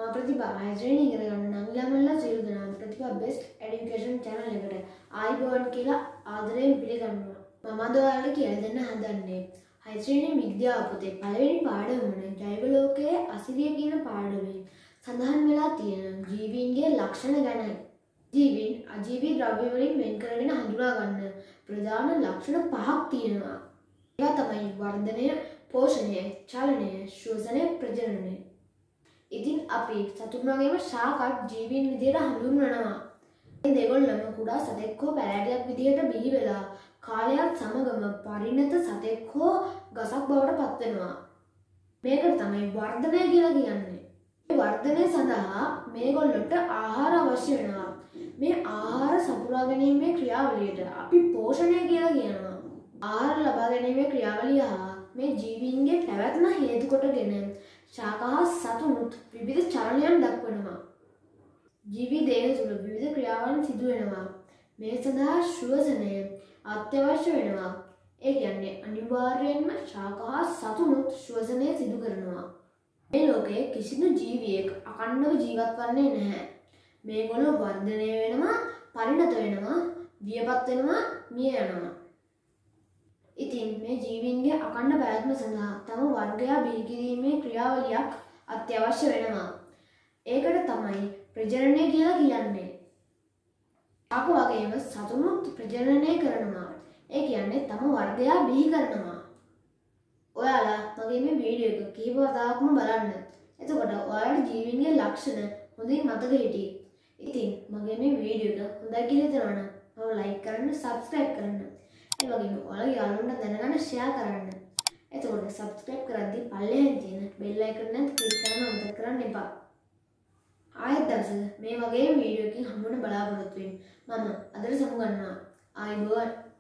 प्रतिभा हाइड्रेनिंग කරගන්න නම් ළමයිලා සියලු දෙනාම ප්‍රතිභා බෙස්ට් এডুকেෂන් channel එකට ආයිබෝවන් කියලා ආදරයෙන් පිළිගන්නවා. මම අද ඔයාලට කියලා දෙන්න හදන්නේ හයිඩ්‍රේනින් විද්‍යාව පොතේ පළවෙනි පාඩම වන ජෛව ලෝකයේ අසිරිය කියන පාඩමේ සඳහන් වෙලා තියෙන ජීවීන්ගේ ලක්ෂණ ගැනයි. ජීවීන් අජීවී ද්‍රව්‍ය වලින් වෙන් කරගෙන හඳුනා ගන්න ප්‍රධාන ලක්ෂණ පහක් තියෙනවා. ඒවා තමයි වර්ධනය, පෝෂණය, චලනය, ශ්වසනය, ප්‍රජනනය. ඉතින් අපි සතුන් වගේම ශාකත් ජීවීන් විදියට හඳුන්වනවා. මේ දෙගොල්ලම කුඩා සතෙක් හෝ පැලෑටියක් විදියට බිහි වෙලා කාලයක් සමගම පරිණත සතෙක් හෝ ගසක් බවට පත් වෙනවා. මේකට තමයි වර්ධනය කියලා කියන්නේ. මේ වර්ධනය සඳහා මේගොල්ලොන්ට ආහාර අවශ්‍ය වෙනවා. මේ ආහාර සපුරා ගැනීමේ ක්‍රියාවලියට අපි පෝෂණය කියලා කියනවා. ආහාර ලබා ගැනීමේ ක්‍රියාවලිය හා මේ ජීවීන්ගේ පැවැත්ම හේතු කොටගෙන ශාක හා සතුනුත් විවිධ චලනයන් දක්වනවා. ජීවී දේහ තුළ විවිධ ක්‍රියාවන් සිදු වෙනවා. මේ සඳහා ශ්වසනය අත්‍යවශ්‍ය වෙනවා. ඒ කියන්නේ අනිවාර්යයෙන්ම ශාක හා සතුනුත් ශ්වසනය සිදු කරනවා. මේ ලෝකයේ කිසිදු ජීවියෙක් අඛණ්ඩව ජීවත් වන්නේ නැහැ. මේගොල්ලෝ වර්ධනය වෙනවා, පරිණත වෙනවා, වියපත් වෙනවා, මිය යනවා. ඉතින් මේ ජීවීන්ගේ අඛණ්ඩ පැවැත්ම සඳහා තම වර්ගය බිහි කිරීමේ ක්‍රියාවලියක් අත්‍යවශ්‍ය වෙනවා. ඒකට තමයි ප්‍රජනනය කියලා කියන්නේ. ශාක වගේම සතුනුත් ප්‍රජනනය කරනවා. ඒ කියන්නේ තම වර්ගය බිහි කරනවා. ඔයාලා මගේ මේ වීඩියෝ එක කීප වතාවක්ම බලන්න. එතකොට ඔයාලට ජීවීන්ගේ ලක්ෂණ හොඳින් මතක හිටියි. ඉතින් මගේ මේ වීඩියෝ එක හොඳයි කියලා හිතනවා නම් මම ලයික් කරන්න, සබ්ස්ක්‍රයිබ් කරන්න. ඒ වගේම ඔයාලගේ යාළුවන්ට දැනගන්න ෂෙයා කරන්න. එතකොට සබ්ස්ක්‍රයිබ් කරද්දී පල්ලෙහෙන් තියෙන බෙල් අයිකන් එක ක්ලික් කරන්න අමතක කරන්න එපා. ආයෙත් දවසක මේ වගේ වීඩියෝ එකකින් හමු වෙන බලාපොරොත්තු වෙමි. මම අදට සමු ගන්නවා. ආයිබෝවන්.